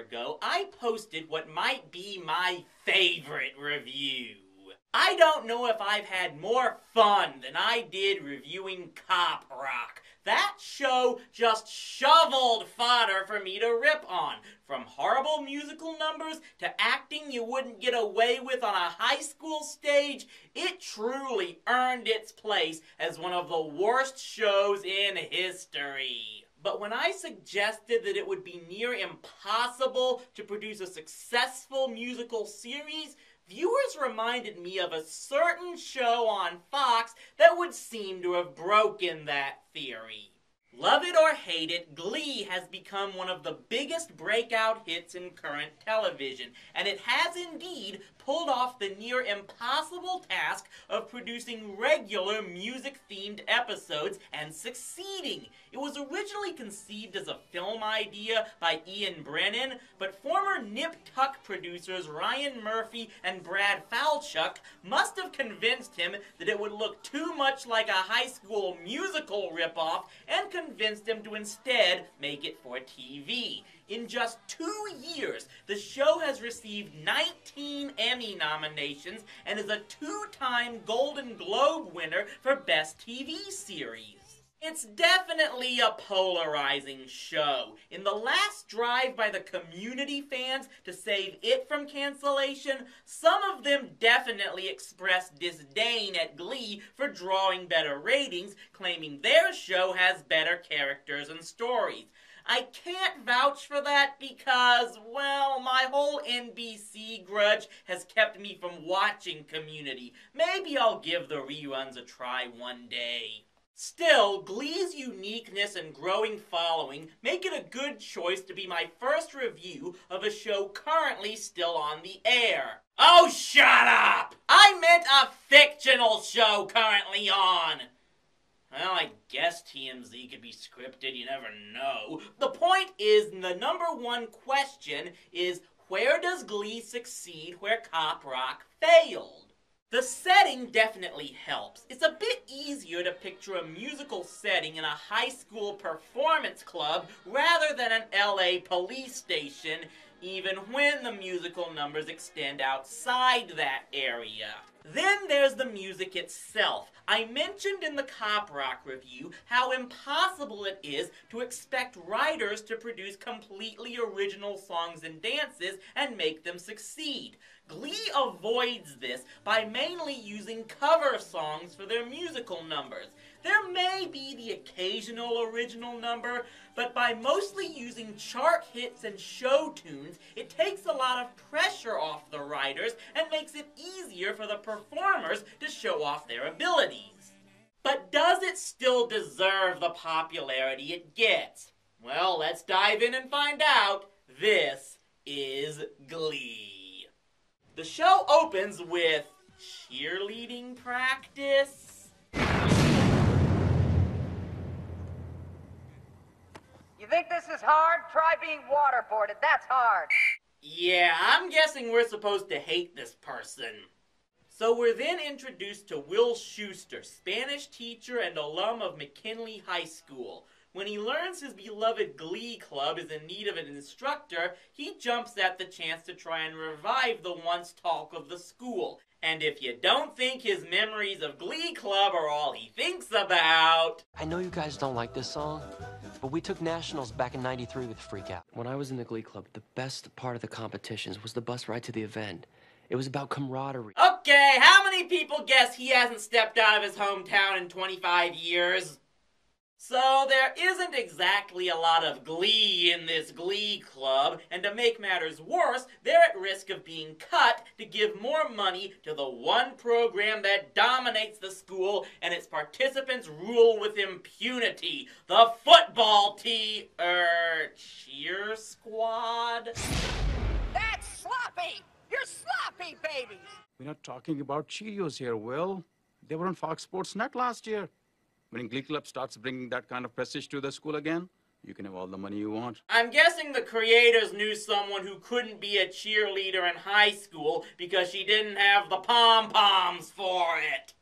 ago, I posted what might be my favorite review. I don't know if I've had more fun than I did reviewing Cop Rock. That show just shoveled fodder for me to rip on. From horrible musical numbers to acting you wouldn't get away with on a high school stage, it truly earned its place as one of the worst shows in history. But when I suggested that it would be near impossible to produce a successful musical series, viewers reminded me of a certain show on Fox that would seem to have broken that theory. Love it or hate it, Glee has become one of the biggest breakout hits in current television, and it has indeed pulled off the near impossible task of producing regular music-themed episodes and succeeding. It was originally conceived as a film idea by Ian Brennan, but former Nip Tuck producers Ryan Murphy and Brad Falchuk must have convinced him that it would look too much like a high school musical ripoff and convinced him to instead make it for TV. In just 2 years, the show has received 19 Emmy nominations and is a 2-time Golden Globe winner for Best TV Series. It's definitely a polarizing show. In the last drive by the community fans to save it from cancellation, some of them definitely expressed disdain at Glee for drawing better ratings, claiming their show has better characters and stories. I can't vouch for that because, well, my whole NBC grudge has kept me from watching Community. Maybe I'll give the reruns a try one day. Still, Glee's uniqueness and growing following make it a good choice to be my first review of a show currently still on the air. Oh, shut up! I meant a fictional show currently on! Well, I guess TMZ could be scripted, you never know. The point is, the number one question is, where does Glee succeed where Cop Rock failed? The setting definitely helps. It's a bit easier to picture a musical setting in a high school performance club rather than an LA police station, even when the musical numbers extend outside that area. Then there's the music itself. I mentioned in the Cop Rock review how impossible it is to expect writers to produce completely original songs and dances and make them succeed. Glee avoids this by mainly using cover songs for their musical numbers. There may be the occasional original number, but by mostly using chart hits and show tunes, it takes a lot of pressure off the writers and makes it easier for the performers to show off their abilities. But does it still deserve the popularity it gets? Well, let's dive in and find out. This is Glee. The show opens with cheerleading practice. You think this is hard? Try being waterboarded. That's hard. Yeah, I'm guessing we're supposed to hate this person. So we're then introduced to Will Schuster, Spanish teacher and alum of McKinley High School. When he learns his beloved Glee Club is in need of an instructor, he jumps at the chance to try and revive the once talk of the school. And if you don't think his memories of Glee Club are all he thinks about... I know you guys don't like this song, but we took nationals back in '93 with Freak Out. When I was in the Glee Club, the best part of the competitions was the bus ride to the event. It was about camaraderie. Okay, how many people guess he hasn't stepped out of his hometown in 25 years? So there isn't exactly a lot of glee in this Glee Club, and to make matters worse, they're at risk of being cut to give more money to the one program that dominates the school and its participants rule with impunity, the football cheer squad? That's sloppy! You're sloppy, babies! We're not talking about Cheerios here, Will. They were on Fox Sports Net last year. When Glee Club starts bringing that kind of prestige to the school again, you can have all the money you want. I'm guessing the creators knew someone who couldn't be a cheerleader in high school because she didn't have the pom-poms for it.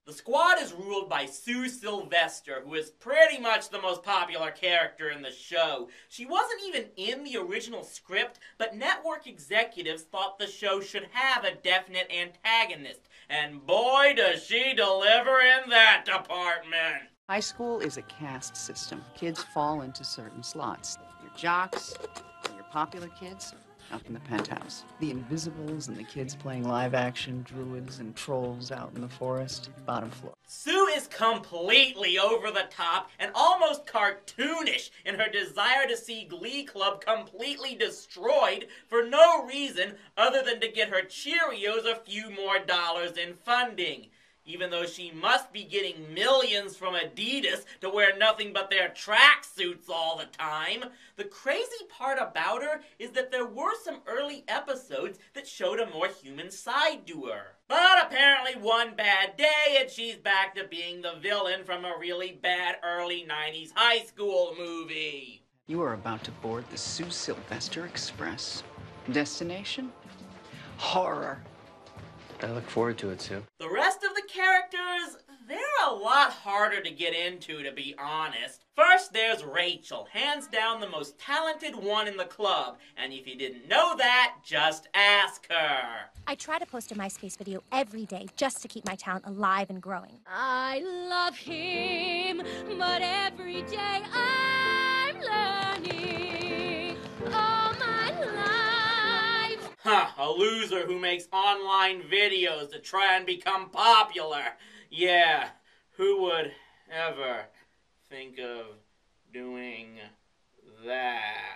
The squad is ruled by Sue Sylvester, who is pretty much the most popular character in the show. She wasn't even in the original script, but network executives thought the show should have a definite antagonist. And boy, does she deliver in that department! High school is a caste system. Kids fall into certain slots. Your jocks, and your popular kids, up in the penthouse. The invisibles and the kids playing live action druids and trolls out in the forest, bottom floor. Sue is completely over the top and almost cartoonish in her desire to see Glee Club completely destroyed for no reason other than to get her Cheerios a few more dollars in funding. Even though she must be getting millions from Adidas to wear nothing but their tracksuits all the time. The crazy part about her is that there were some early episodes that showed a more human side to her. But apparently one bad day and she's back to being the villain from a really bad early 90s high school movie. You are about to board the Sue Sylvester Express. Destination? Horror. I look forward to it, Sue. The rest of the characters, they're a lot harder to get into, to be honest. First, there's Rachel, hands down the most talented one in the club. And if you didn't know that, just ask her. I try to post a MySpace video every day just to keep my talent alive and growing. I love him, but every day I'm learning all my life. Huh, a loser who makes online videos to try and become popular. Yeah, who would ever think of doing that?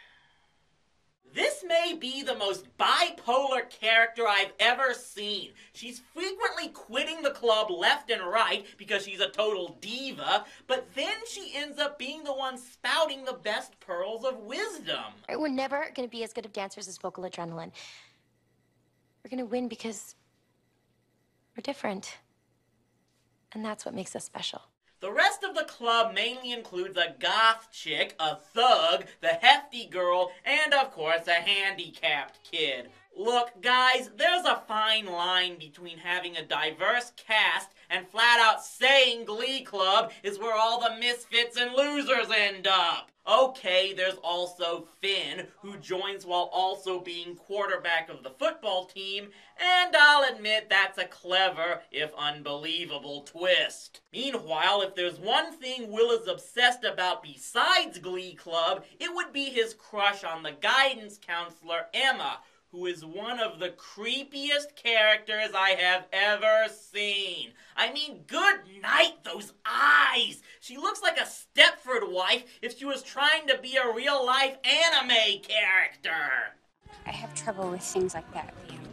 This may be the most bipolar character I've ever seen. She's frequently quitting the club left and right because she's a total diva, but then she ends up being the one spouting the best pearls of wisdom. We're never going to be as good of dancers as Vocal Adrenaline. We're going to win because we're different. And that's what makes us special. The rest of the club mainly includes a goth chick, a thug, the hefty girl, and of course a handicapped kid. Look, guys, there's a fine line between having a diverse cast and flat out saying Glee Club is where all the misfits and losers end up. Okay, there's also Finn, who joins while also being quarterback of the football team, and I'll admit that's a clever, if unbelievable, twist. Meanwhile, if there's one thing Will is obsessed about besides Glee Club, it would be his crush on the guidance counselor, Emma, who is one of the creepiest characters I have ever seen. I mean, good night, those eyes! She looks like a Stepford wife if she was trying to be a real-life anime character. I have trouble with things like that,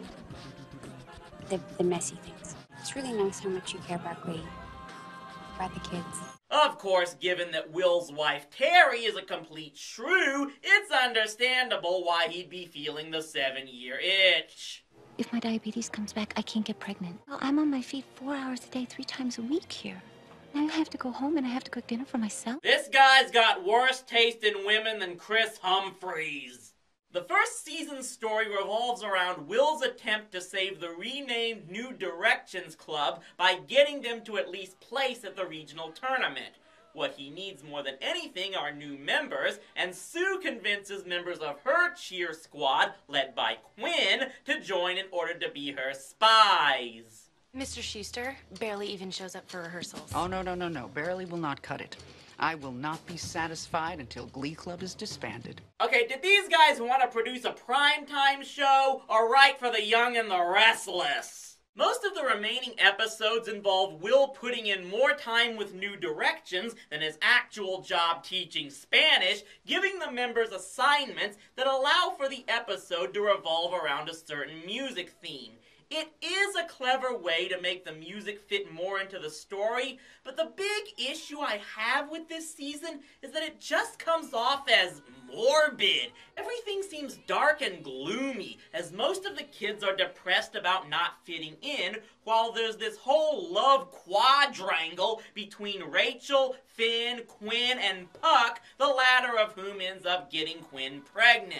the messy things. It's really nice how much you care about Glee, about the kids. Of course, given that Will's wife Terry is a complete shrew, it's understandable why he'd be feeling the 7-year itch. If my diabetes comes back, I can't get pregnant. Well, I'm on my feet 4 hours a day, 3 times a week here. Now I have to go home and I have to cook dinner for myself. This guy's got worse taste in women than Chris Humphries. The first season's story revolves around Will's attempt to save the renamed New Directions Club by getting them to at least place at the regional tournament. What he needs more than anything are new members, and Sue convinces members of her cheer squad, led by Quinn, to join in order to be her spies. Mr. Schuster barely even shows up for rehearsals. Oh, no. Barely will not cut it. I will not be satisfied until Glee Club is disbanded. Okay, did these guys want to produce a primetime show, or write for the young and the restless? Most of the remaining episodes involve Will putting in more time with New Directions than his actual job teaching Spanish, giving the members assignments that allow for the episode to revolve around a certain music theme. It is a clever way to make the music fit more into the story, but the big issue I have with this season is that it just comes off as morbid. Everything seems dark and gloomy, as most of the kids are depressed about not fitting in, while there's this whole love quadrangle between Rachel, Finn, Quinn, and Puck, the latter of whom ends up getting Quinn pregnant.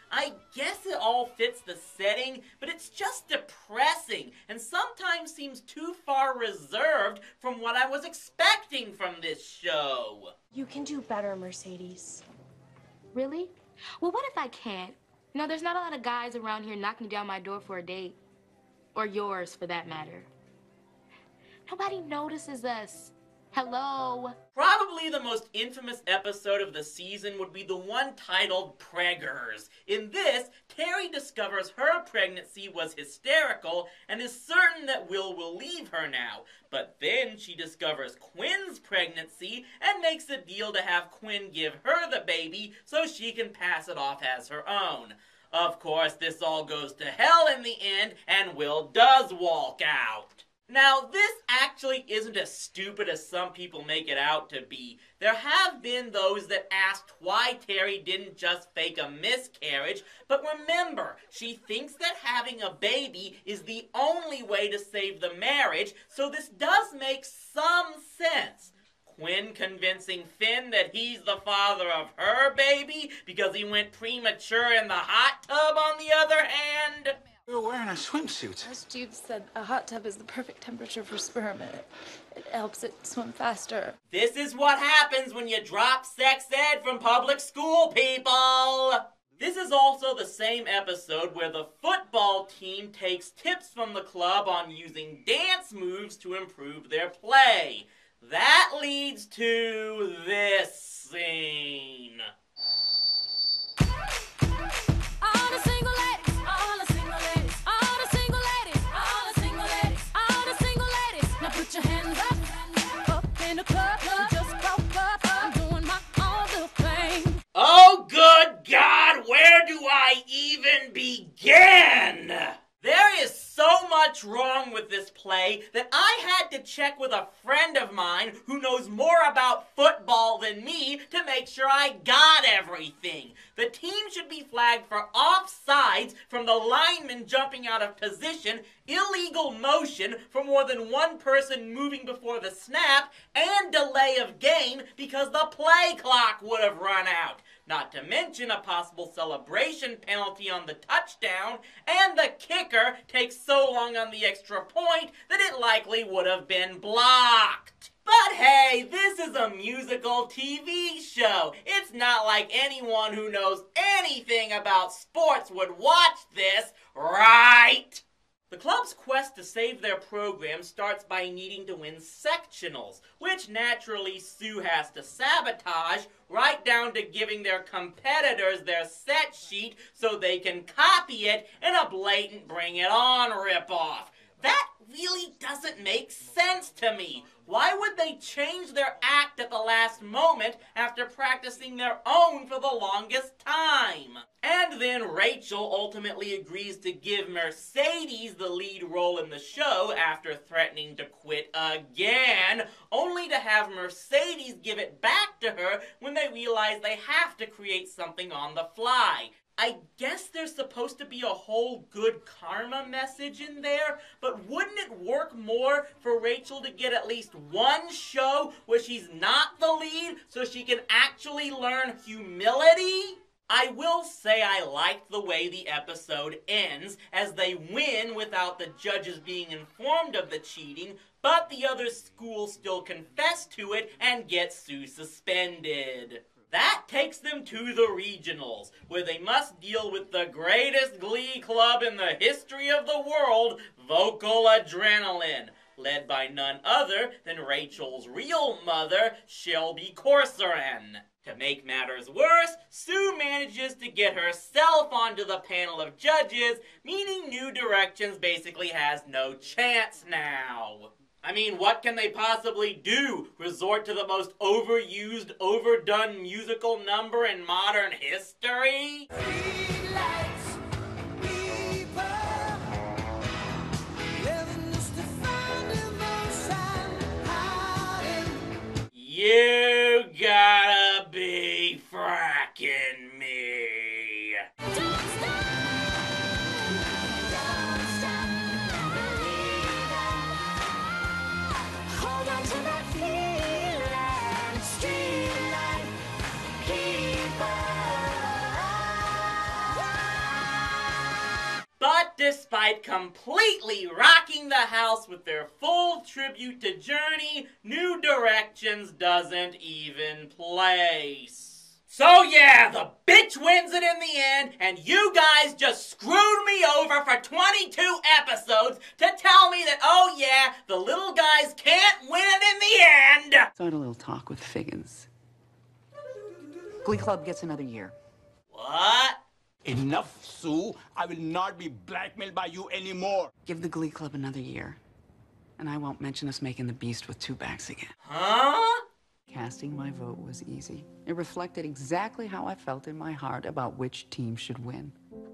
I guess it all fits the setting, but it's just depressing and sometimes seems too far reserved from what I was expecting from this show. You can do better, Mercedes. Really? Well, what if I can't? You know, there's not a lot of guys around here knocking down my door for a date. Or yours, for that matter. Nobody notices us. Hello? Probably the most infamous episode of the season would be the one titled Preggers. In this, Terry discovers her pregnancy was hysterical and is certain that Will leave her now. But then she discovers Quinn's pregnancy and makes a deal to have Quinn give her the baby so she can pass it off as her own. Of course, this all goes to hell in the end, and Will does walk out. Now, this actually isn't as stupid as some people make it out to be. There have been those that asked why Terry didn't just fake a miscarriage, but remember, she thinks that having a baby is the only way to save the marriage, so this does make some sense. Quinn convincing Finn that he's the father of her baby because he went premature in the hot tub, on the other hand. We were wearing our swimsuits. As Jude said, a hot tub is the perfect temperature for sperm, and it helps it swim faster. This is what happens when you drop sex ed from public school, people! This is also the same episode where the football team takes tips from the club on using dance moves to improve their play. That leads to this scene. Oh, good God, where do I even begin? There is so much wrong with this play that I had to check with a friend of mine who knows more about football than me to make sure I got everything. The team should be flagged for offsides from the lineman jumping out of position, illegal motion for more than one person moving before the snap, and delay of game because the play clock would have run out. Not to mention a possible celebration penalty on the touchdown, and the kicker takes so long on the extra point that it likely would have been blocked. But hey, this is a musical TV show. It's not like anyone who knows anything about sports would watch this, right? The club's quest to save their program starts by needing to win sectionals, which naturally Sue has to sabotage, right down to giving their competitors their set sheet so they can copy it in a blatant Bring It On ripoff. That really doesn't make sense to me. Why would they change their act at the last moment after practicing their own for the longest time? And then Rachel ultimately agrees to give Mercedes the lead role in the show after threatening to quit again, only to have Mercedes give it back to her when they realize they have to create something on the fly. I guess there's supposed to be a whole good karma message in there, but wouldn't it work more for Rachel to get at least one show where she's not the lead so she can actually learn humility? I will say I liked the way the episode ends, as they win without the judges being informed of the cheating, but the other schools still confess to it and get Sue suspended. That takes them to the regionals, where they must deal with the greatest Glee club in the history of the world, Vocal Adrenaline, led by none other than Rachel's real mother, Shelby Corcoran. To make matters worse, Sue manages to get herself onto the panel of judges, meaning New Directions basically has no chance now. I mean, what can they possibly do? Resort to the most overused, overdone musical number in modern history? You gotta be fracking me. Don't stop! Don't stop believing. Hold on to that feeling. Street light, keep on. despite completely rocking the house with their full tribute to Journey, New Directions doesn't even place. So yeah, the bitch wins it in the end, and you guys just screwed me over for 22 episodes to tell me that, oh yeah, the little guys can't win it in the end! So I had a little talk with Figgins. Glee Club gets another year. What? Enough, Sue. I will not be blackmailed by you anymore. Give the Glee Club another year, and I won't mention us making the Beast with two backs again. Huh? Casting my vote was easy. It reflected exactly how I felt in my heart about which team should win.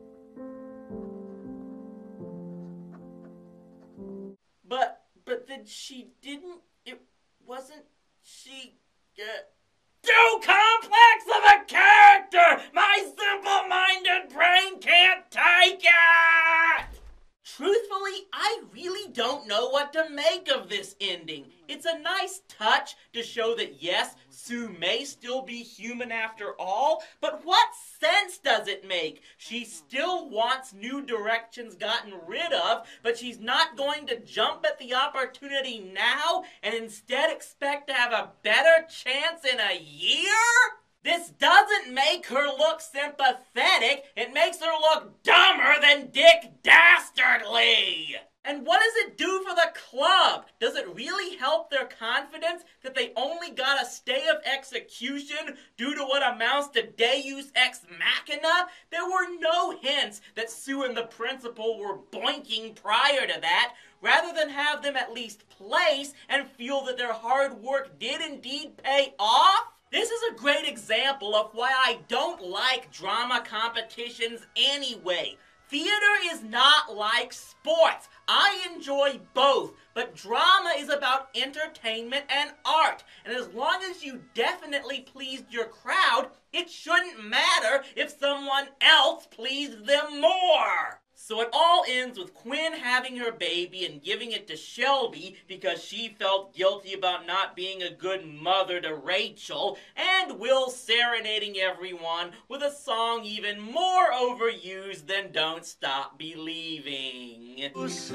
But then she didn't, it wasn't, she, too complex of a character! My simple-minded brain can't take it! Truthfully, I really don't know what to make of this ending. It's a nice touch to show that yes, Sue may still be human after all, but what sense does it make? She still wants New Directions gotten rid of, but she's not going to jump at the opportunity now and instead expect to have a better chance in a year? This doesn't make her look sympathetic, it makes her look dumber than Dick Dastardly! And what does it do for the club? Does it really help their confidence that they only got a stay of execution due to what amounts to Deus Ex Machina? There were no hints that Sue and the principal were boinking prior to that, rather than have them at least place and feel that their hard work did indeed pay off. This is a great example of why I don't like drama competitions anyway. Theater is not like sports. I enjoy both, but drama is about entertainment and art. And as long as you definitely pleased your crowd, it shouldn't matter if someone else pleased them more. So it all ends with Quinn having her baby and giving it to Shelby because she felt guilty about not being a good mother to Rachel, and Will serenading everyone with a song even more overused than Don't Stop Believing.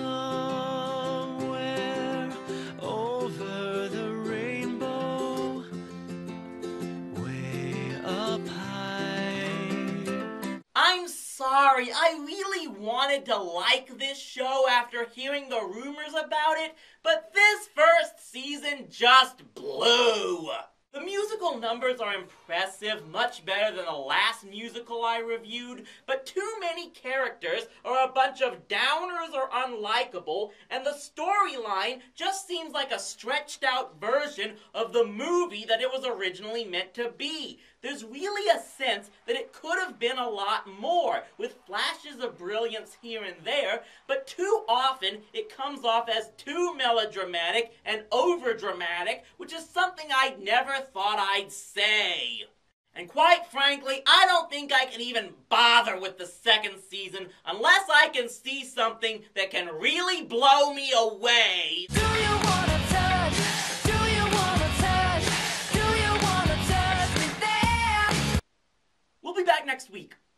Somewhere over the rainbow, way up high. I'm sorry, I really wanted to like this show after hearing the rumors about it, but this first season just blew. The musical numbers are impressive, much better than the last musical I reviewed, but too many characters are a bunch of downers or unlikable, and the storyline just seems like a stretched out version of the movie that it was originally meant to be. There's really a sense that it could have been a lot more, with flashes of brilliance here and there, but too often it comes off as too melodramatic and overdramatic, which is something I'd never thought I'd say. And quite frankly, I don't think I can even bother with the second season unless I can see something that can really blow me away. Do you wanna touch? Do you wanna touch? Do you wanna touch me there? We'll be back next week.